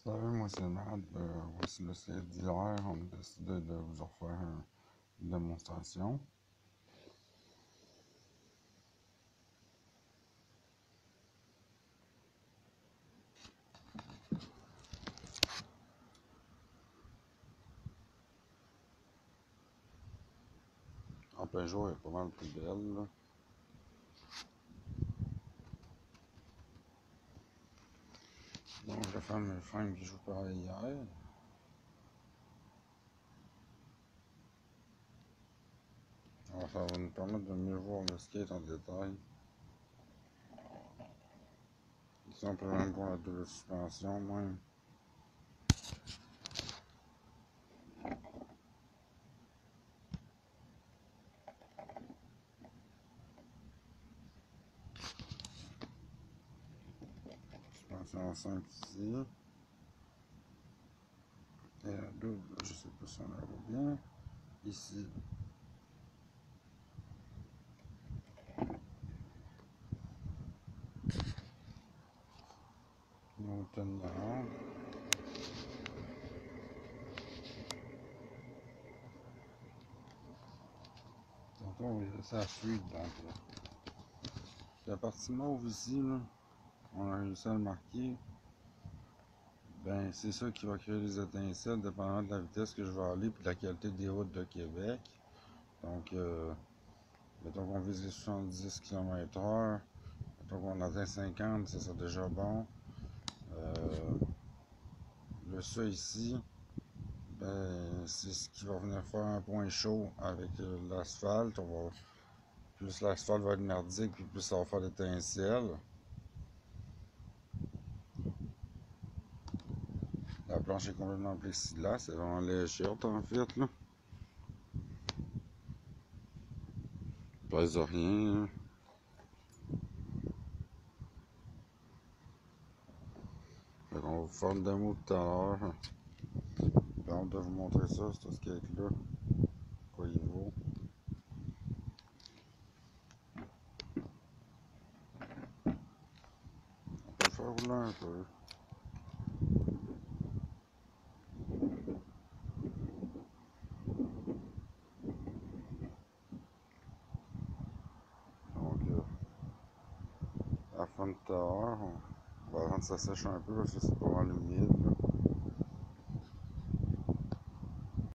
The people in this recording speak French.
Salut, moi c'est Matt, voici le site d'hier. On a décidé de vous en faire une démonstration. En Peugeot est pas mal plus belle, là. Donc je vais faire mes freins que je vous parlais hier. Alors, ça va nous permettre de mieux voir le skate en détail. Ici on peut même voir la double suspension même. Suspension simple ici. Et la double, je sais pas si on la voit bien. Ici. Lafontaine. Tantôt on va laisser la suite donc. La partie mauve ici, là, on a réussi à le marquer. Ben, c'est ça qui va créer les étincelles, dépendant de la vitesse que je vais aller et de la qualité des routes de Québec. Donc, mettons qu'on vise les 70 km/h, mettons qu'on atteint 50, ça serait déjà bon. Le ça ici, ben, c'est ce qui va venir faire un point chaud avec l'asphalte. Plus l'asphalte va être merdique, puis plus ça va faire d'étincelles. La planche est complètement plexiglas, c'est vraiment léchette en fait, là. Pèse rien, là. Fait qu'on va vous faire une démo tout à l'heure. J'ai hâte de vous montrer ça, ce skate-là. Quoi il vaut. On peut le faire rouler un peu. Donc, à la fin de l'heure, on va attendre que ça sèche un peu parce que c'est pas mal humide.